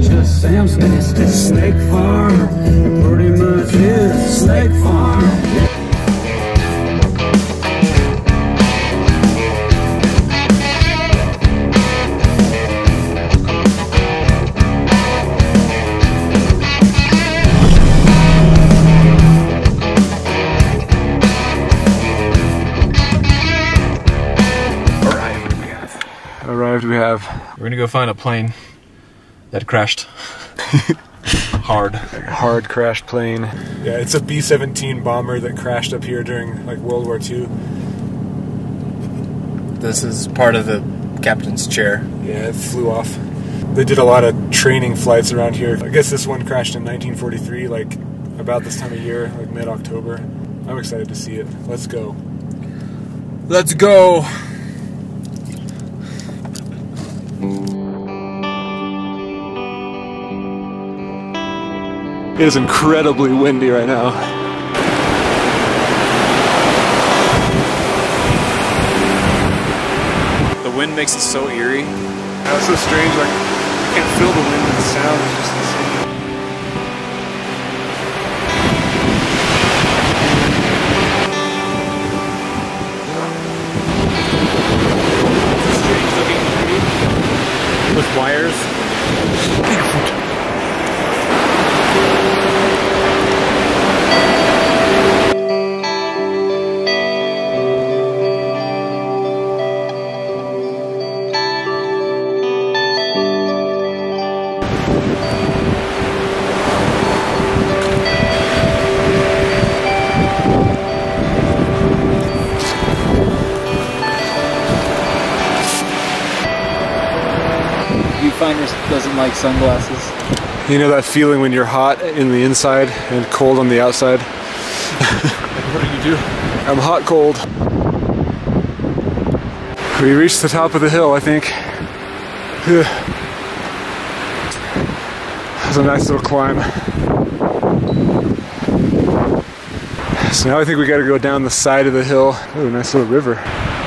just Sam's nest. It's Snake Farm. It pretty much is Snake Farm. Arrived we have. We're gonna go find a plane that crashed. Hard crashed plane. Yeah, it's a B-17 bomber that crashed up here during like World War II. This is part of the captain's chair. Yeah, it flew off. They did a lot of training flights around here. I guess this one crashed in 1943, like about this time of year, like mid-October. I'm excited to see it. Let's go. Let's go! It is incredibly windy right now. The wind makes it so eerie. Yeah, it's so strange, like, you can't feel the wind, but the sound is just insane. It's a strange looking tree with wires. Viewfinders doesn't like sunglasses. You know that feeling when you're hot in the inside and cold on the outside? What do you do? I'm hot cold. We reached the top of the hill, I think. It was a nice little climb. So now I think we gotta go down the side of the hill. Oh, nice little river.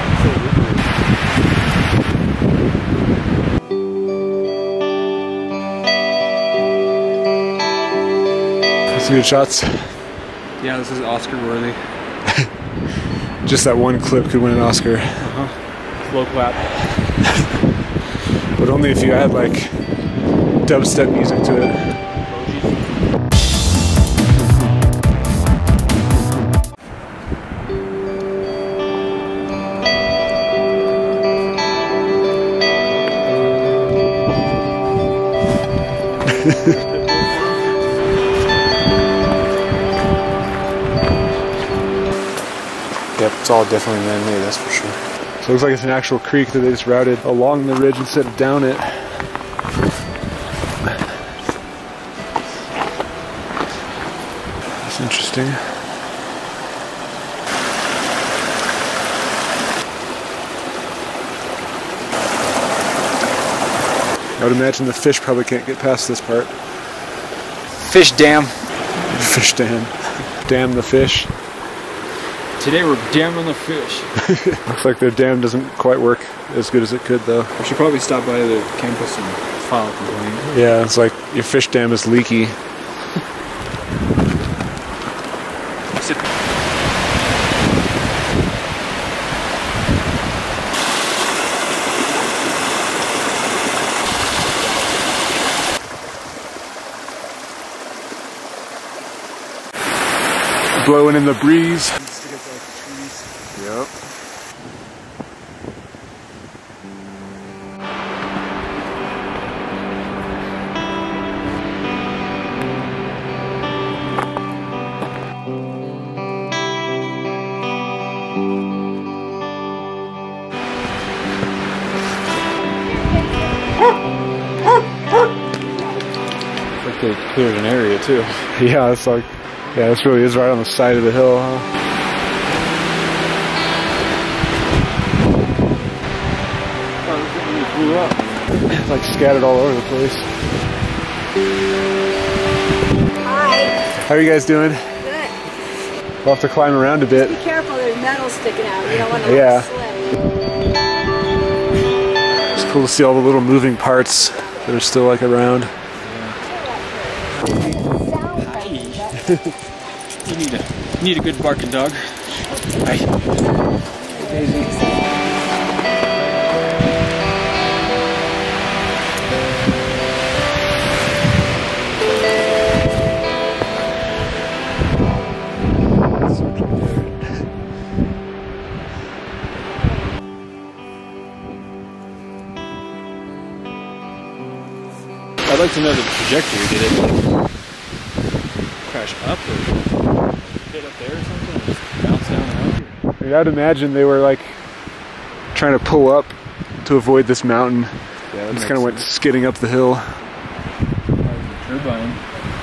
Some good shots. Yeah, this is Oscar worthy. Just that one clip could win an Oscar. Slow clap. But only if you add like dubstep music to it. Yep, it's all definitely man-made, that's for sure. So it looks like it's an actual creek that they just routed along the ridge instead of down it. That's interesting. I would imagine the fish probably can't get past this part. Fish dam. Fish dam. Damn the fish. Today we're damming the fish. Looks like their dam doesn't quite work as good as it could though. We should probably stop by the campus and file a complaint. Yeah, it's like your fish dam is leaky. Blowing in the breeze. Yep. Like they cleared an area too. Yeah, it's like, yeah, this really is right on the side of the hill, huh? Blew up. It's like scattered all over the place. Hi. How are you guys doing? Good. We'll have to climb around a bit. Be careful, there's metal sticking out. You don't want to Yeah. slip. It's cool to see all the little moving parts that are still like around. You need a good barking dog. I'd like to know the trajectory. Did it like crash up or hit up there or something? Or just bounce down around here? I mean, I'd imagine they were like trying to pull up to avoid this mountain. Yeah, and just kind of went skidding up the hill. Turbine.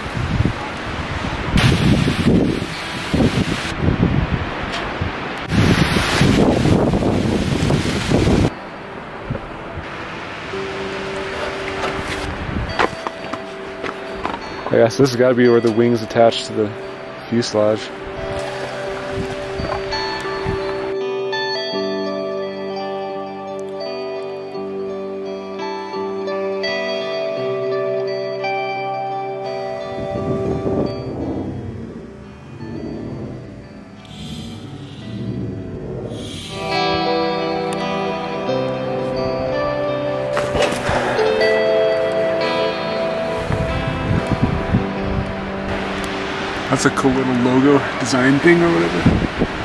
Yeah, so this has got to be where the wings attach to the fuselage. That's a cool little logo design thing or whatever.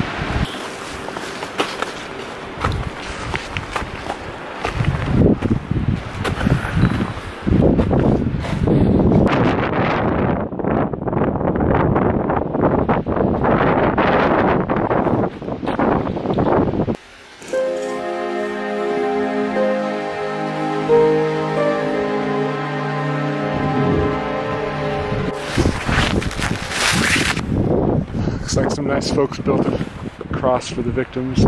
Looks like some nice folks built a cross for the victims.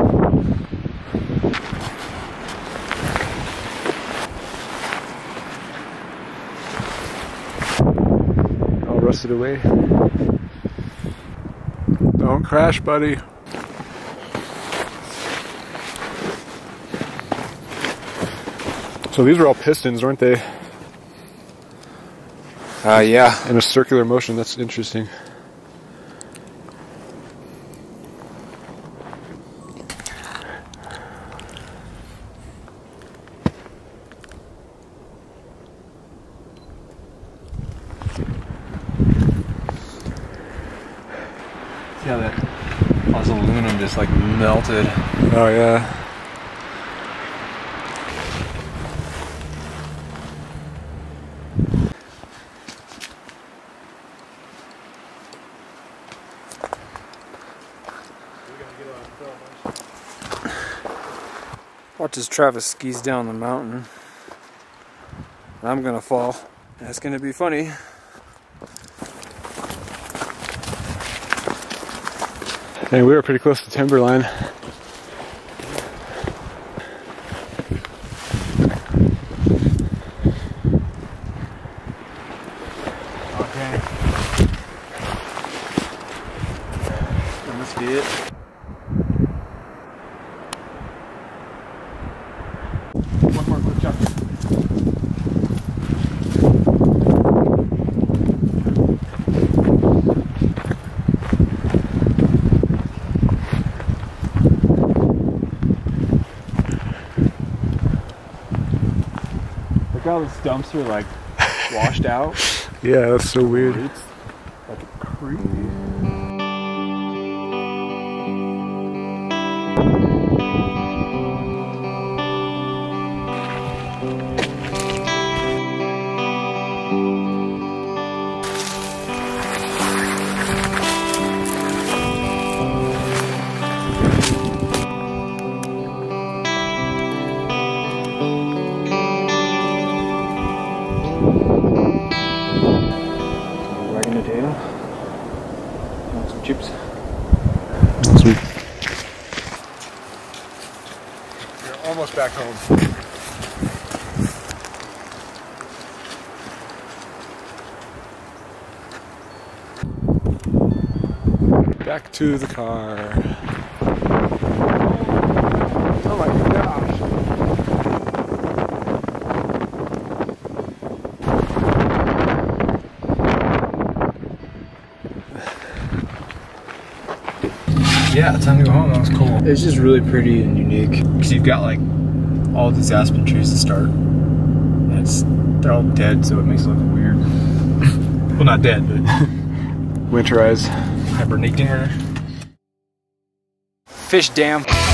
All rusted away. Don't crash, buddy. So these were all pistons, weren't they? Yeah. In a circular motion. That's interesting. See how that all this aluminum just like melted. Oh yeah. Watch as Travis skis down the mountain. I'm gonna fall. That's gonna be funny. Hey, we were pretty close to timberline. Okay. That must be it. One more quick jump. Look how the stumps are like washed out. Yeah, that's so weird. It's like creepy. Wagging a tail. Want some chips? Sweet. We're almost back home. Back to the car. Oh my gosh. was cool. It's just really pretty and unique. Because you've got like all these aspen trees to start. And they're all dead, so it makes it look weird. Well, not dead, but Winterized. hibernating. Fish dam.